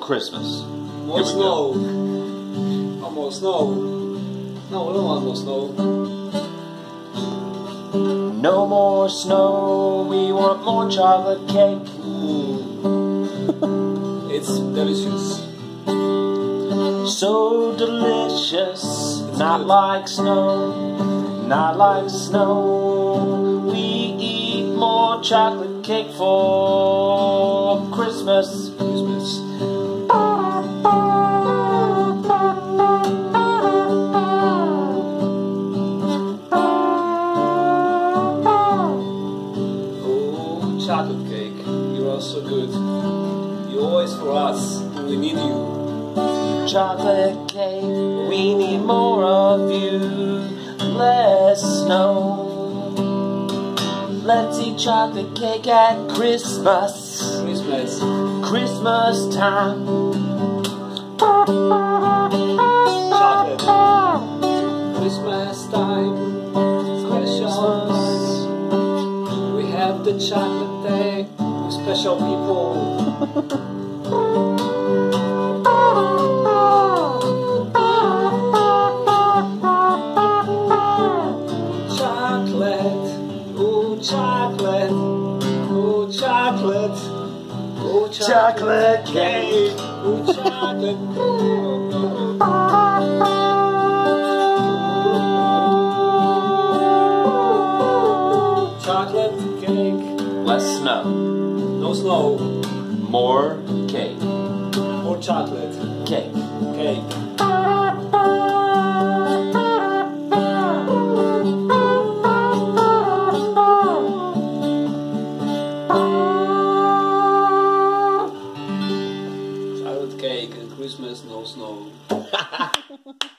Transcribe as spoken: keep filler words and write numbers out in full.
Christmas. More snow. Oh, more snow. No, we don't want more snow. No more snow, we want more chocolate cake. Mm. It's delicious. So delicious, it's not good. Like snow, not like snow. We eat more chocolate cake for Christmas. Christmas. Oh, chocolate cake, you are so good. You're always for us. We need you. Chocolate cake, we need more of you. Less snow. Let's eat chocolate cake at Christmas. Christmas. Christmas time. Chocolate. Christmas time. Special. We have the chocolate day with special people. Chocolate, oh chocolate, oh chocolate cake, oh chocolate. Chocolate cake. Less snow. No snow. More cake. More chocolate. Cake. Cake. Cake and Christmas, no snow.